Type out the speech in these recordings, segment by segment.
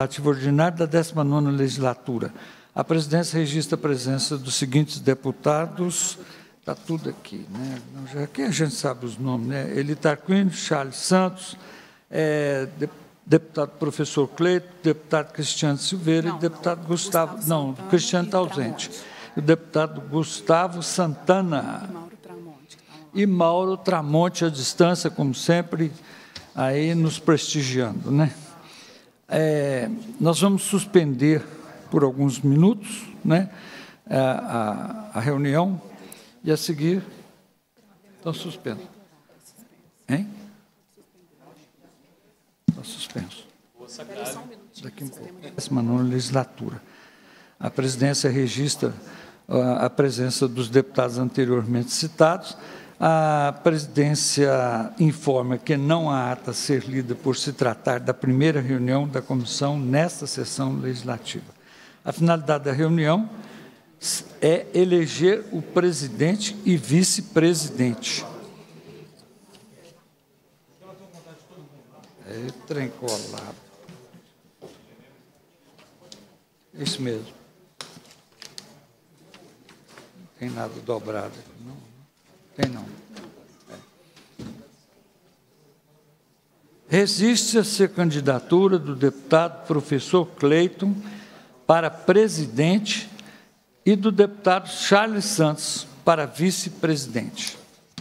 Legislativo ordinário da 19ª legislatura. A presidência registra a presença dos seguintes deputados. Está tudo aqui, né? Já que a gente sabe os nomes, né? Eli Tarquínio, Charles Santos, deputado professor Cleito, deputado Cristiano Silveira e deputado Gustavo. Não, Cristiano está ausente. O deputado Gustavo Santana. E Mauro Tramonte, à distância, como sempre, aí nos prestigiando, né? Nós vamos suspender por alguns minutos, né, a reunião e, a seguir, estão suspensos. Hein? Está suspenso. Daqui um pouco. 19ª legislatura. A presidência registra a presença dos deputados anteriormente citados. A presidência informa que não há ata a ser lida por se tratar da primeira reunião da comissão nesta sessão legislativa. A finalidade da reunião é eleger o presidente e vice-presidente. Trem colado. Isso mesmo. Não tem nada dobrado aqui, não. Tem não. Resiste-se a candidatura do deputado professor Cleiton para presidente e do deputado Charles Santos para vice-presidente.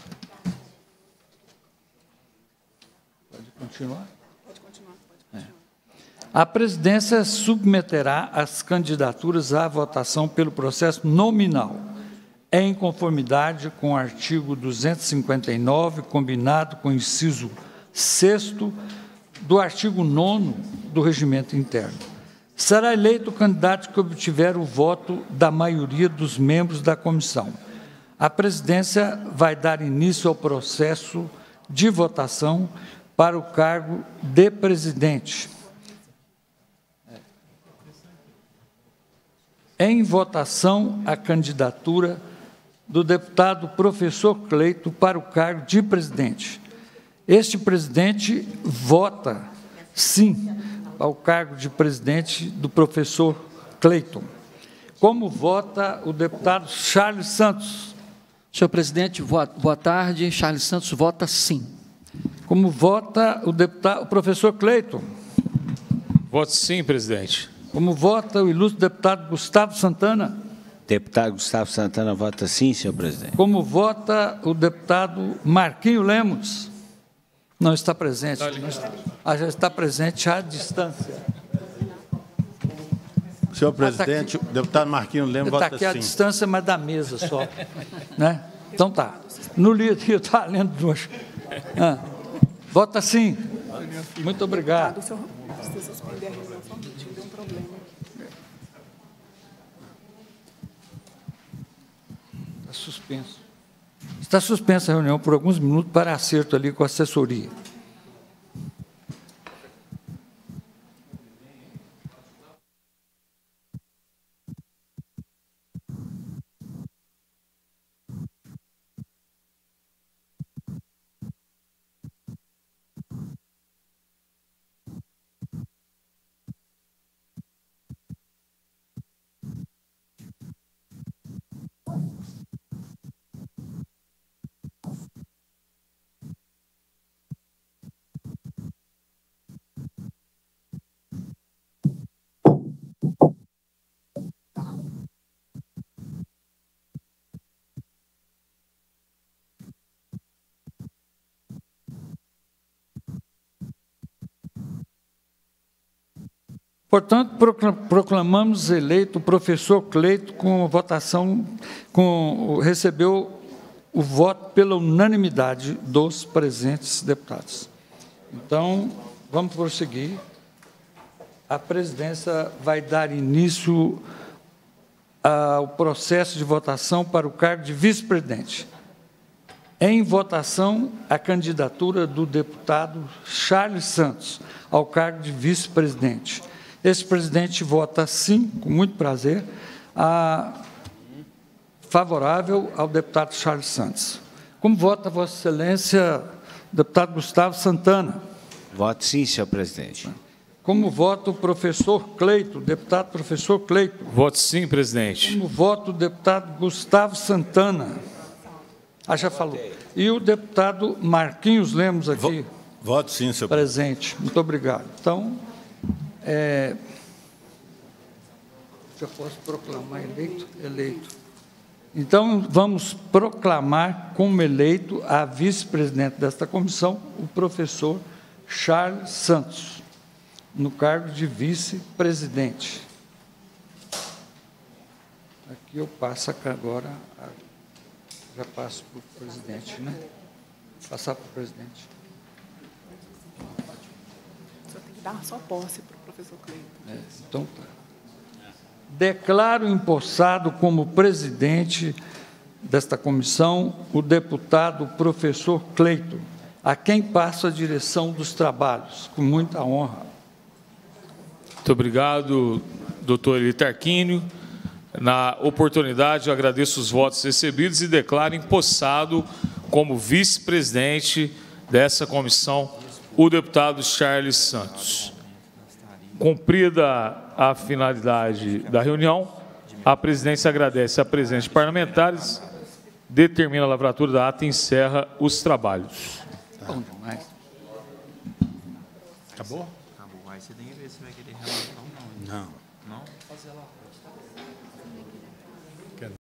Pode continuar? Pode continuar. A presidência submeterá as candidaturas à votação pelo processo nominal, em conformidade com o artigo 259, combinado com o inciso 6º do artigo 9º do Regimento Interno. Será eleito o candidato que obtiver o voto da maioria dos membros da comissão. A presidência vai dar início ao processo de votação para o cargo de presidente. Em votação, a candidatura do deputado professor Cleito para o cargo de presidente. Este presidente vota, sim, ao cargo de presidente do professor Cleiton. Como vota o deputado Charles Santos? Senhor presidente, boa tarde. Charles Santos vota sim. Como vota o professor Cleiton? Voto sim, presidente. Como vota o ilustre deputado Gustavo Santana? Deputado Gustavo Santana vota sim, senhor presidente. Como vota o deputado Marquinho Lemos? Não está presente. Já está presente à distância. Senhor presidente, o deputado Marquinho Lemos vota sim. Está aqui à distância, mas da mesa só. Né? Então tá. No livro eu estava lendo duas. Vota sim. Muito obrigado. Precisa suspender a reunião só um minutinho, deu um problema. Está suspenso. Está suspensa a reunião por alguns minutos para acerto ali com a assessoria. Portanto, proclamamos eleito o professor Cleito com votação, recebeu o voto pela unanimidade dos presentes deputados. Então, vamos prosseguir. A presidência vai dar início ao processo de votação para o cargo de vice-presidente. Em votação, a candidatura do deputado Charles Santos ao cargo de vice-presidente. Esse presidente vota sim, com muito prazer, favorável ao deputado Charles Santos. Como vota Vossa Excelência, deputado Gustavo Santana? Voto sim, senhor presidente. Como voto o professor Cleito, deputado professor Cleito. Voto sim, presidente. Como voto o deputado Gustavo Santana. Ah, já falou. E o deputado Marquinhos Lemos aqui. Voto sim, senhor presidente. Presente. Muito obrigado. Então, já posso proclamar eleito? Eleito. Então, vamos proclamar como eleito a vice-presidente desta comissão, o professor Charles Santos, no cargo de vice-presidente. Aqui eu passo agora, já passo para o presidente, né? Passar para o presidente. Só tem que dar só posse para o professor Cleito. Então, tá. Declaro empossado como presidente desta comissão o deputado professor Cleito, a quem passo a direção dos trabalhos, com muita honra. Muito obrigado, doutor Eli Tarquínio. Na oportunidade, eu agradeço os votos recebidos e declaro empossado como vice-presidente dessa comissão o deputado Charles Santos. Cumprida a finalidade da reunião, a presidência agradece a presença de parlamentares, determina a lavratura da ata e encerra os trabalhos. Bom demais. Acabou? Acabou. Aí você tem que ver se vai querer relatar ou não. Não. Não?